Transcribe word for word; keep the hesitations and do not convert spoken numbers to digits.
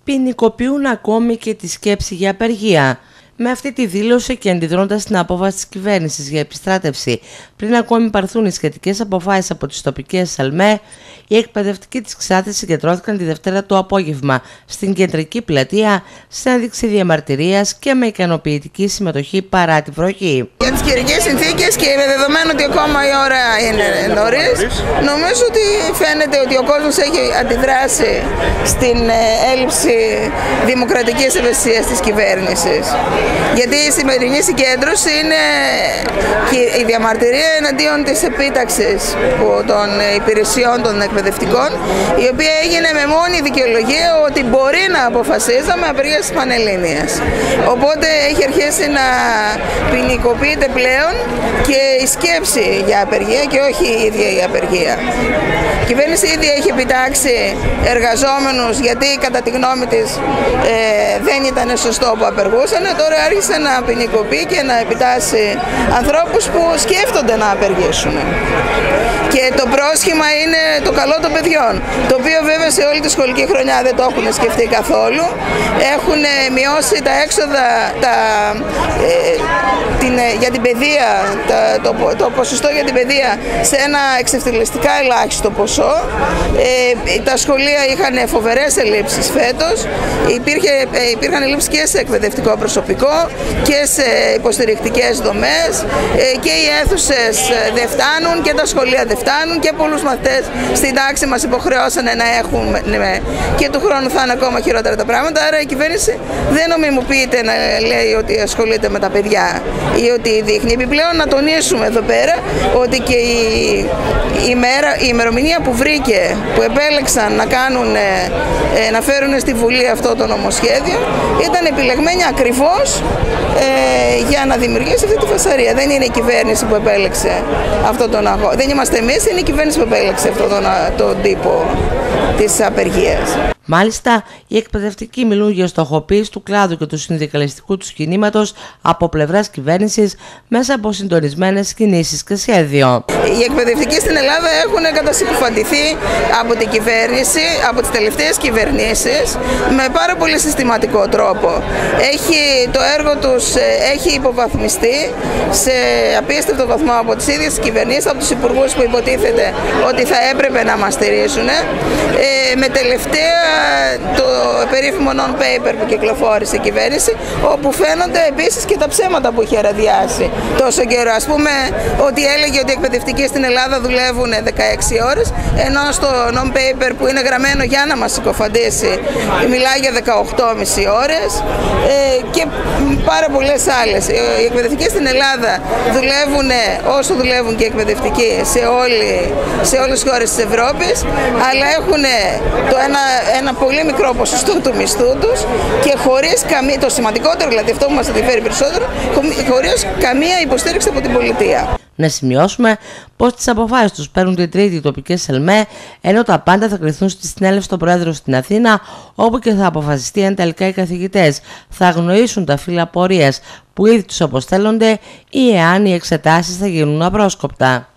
ποινικοποιούν ακόμη και τη σκέψη για απεργία. Με αυτή τη δήλωση και αντιδρώντας στην απόφαση της κυβέρνησης για επιστράτευση πριν ακόμη πάρθουν οι σχετικές αποφάσεις από τις τοπικές ΑΛΜΕ, οι εκπαιδευτικοί της Ξάδης συγκεντρώθηκαν τη Δευτέρα το απόγευμα στην κεντρική πλατεία σε ένδειξη διαμαρτυρίας και με ικανοποιητική συμμετοχή παρά τη βροχή. Για τις καιρικές συνθήκες και με δεδομένο ότι ακόμα η ώρα είναι νωρίς, νομίζω ότι φαίνεται ότι ο κόσμος έχει αντιδράσει στην έλλειψη δημοκρατικής ευαισθησίας της κυβέρνησης. Γιατί η σημερινή συγκέντρωση είναι η διαμαρτυρία εναντίον της επίταξης των υπηρεσιών των εκπαιδευτικών, η οποία έγινε με μόνη δικαιολογία ότι μπορεί να αποφασίζαμε απεργία της Πανελλήνιας. Οπότε έχει αρχίσει να ποινικοποιείται πλέον και η σκέψη για απεργία και όχι η ίδια η απεργία. Η κυβέρνηση ήδη έχει επιτάξει εργαζόμενους γιατί κατά τη γνώμη της ε, δεν ήταν σωστό που απεργούσαν. Τώρα άρχισε να ποινικοποιεί και να επιτάσσει ανθρώπους που σκέφτονται να απεργήσουν. Και το πρόσχημα είναι το καλό των παιδιών, το οποίο βέβαια σε όλη τη σχολική χρονιά δεν το έχουν σκεφτεί καθόλου. Έχουν μειώσει τα έξοδα τα, ε, την, για την παιδεία, τα, το, το ποσοστό για την παιδεία σε ένα εξευτελιστικά ελάχιστο ποσό. Ε, τα σχολεία είχαν φοβερές ελλείψεις φέτος, Υπήρχε, ε, υπήρχαν ελλείψεις και σε εκπαιδευτικό προσωπικό και σε υποστηρικτικές δομές, ε, και οι αίθουσες δεν φτάνουν και τα σχολεία δεν φτάνουν και πολλούς μαθητές στην τάξη μας υποχρεώσανε να έχουν, ναι, και του χρόνου θα είναι ακόμα χειρότερα τα πράγματα. Άρα η κυβέρνηση δεν νομιμοποιείται να λέει ότι ασχολείται με τα παιδιά ή ότι δείχνει. Επιπλέον να τονίσουμε εδώ πέρα ότι και η, η, μέρα, η ημερομηνία που βρήκε, που επέλεξαν να, κάνουν, ε, να φέρουν στη Βουλή αυτό το νομοσχέδιο, ήταν επιλεγμένη ακριβώς ε, για να δημιουργήσει αυτή τη φασαρία. Δεν είναι η κυβέρνηση που επέλεξε αυτόν τον αγώνα. Δεν είμαστε εμείς, είναι η κυβέρνηση που επέλεξε αυτόν τον, τον τύπο της απεργίας. Μάλιστα, οι εκπαιδευτικοί μιλούν για στοχοποίηση του κλάδου και του συνδικαλιστικού του κινήματος από πλευράς κυβέρνησης μέσα από συντονισμένες κινήσεις και σχέδιο. Οι εκπαιδευτικοί στην Ελλάδα έχουν κατασυκοφαντηθεί από την κυβέρνηση, από τις τελευταίες κυβερνήσεις, με πάρα πολύ συστηματικό τρόπο. Έχει, το έργο τους έχει υποβαθμιστεί σε απίστευτο βαθμό από τις ίδιες τις κυβερνήσεις, από τους υπουργούς που υποτίθεται ότι θα έπρεπε να μας στηρίζουν, ε, με τελευταία το περίφημο non-paper που κυκλοφόρησε η κυβέρνηση, όπου φαίνονται επίσης και τα ψέματα που είχε ραδιάσει τόσο καιρό. Ας πούμε ότι έλεγε ότι οι εκπαιδευτικοί στην Ελλάδα δουλεύουν δεκαέξι ώρες, ενώ στο non-paper που είναι γραμμένο για να μας συκοφαντήσει μιλάει για δεκαοκτώ και μισή ώρες, ε, και πάρα πολλές άλλες. Οι εκπαιδευτικοί στην Ελλάδα δουλεύουν όσο δουλεύουν και οι εκπαιδευτικοί σε, όλη, σε όλες τις χώρες της Ευρώπης, αλλά έχουν το ένα ένα πολύ μικρό ποσοστό του μισθού τους και χωρίς καμία, το σημαντικότερο δηλαδή αυτό που μας ενδιαφέρει περισσότερο, χωρίς καμία υποστήριξη από την πολιτεία. Να σημειώσουμε πως τις αποφάσεις τους παίρνουν την Τρίτη οι τοπικές ΑΛΜΕ, ενώ τα πάντα θα κρυθούν στη συνέλευση των Προέδρων στην Αθήνα, όπου και θα αποφασιστεί αν τελικά οι καθηγητές θα αγνοήσουν τα φύλλα απορίας που ήδη τους αποστέλλονται ή εάν οι εξετάσεις θα γίνουν απρόσκοπτα.